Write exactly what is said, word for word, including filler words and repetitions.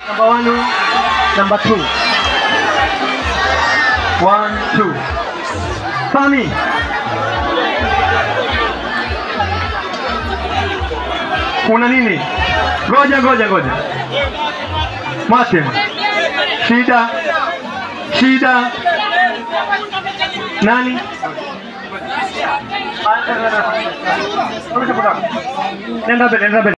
Number one, number two. One, two. Sami. Kuna nini? Goja, goja, goja. Mate. Shida. Shida. Nani? Nenda bele, nenda bele.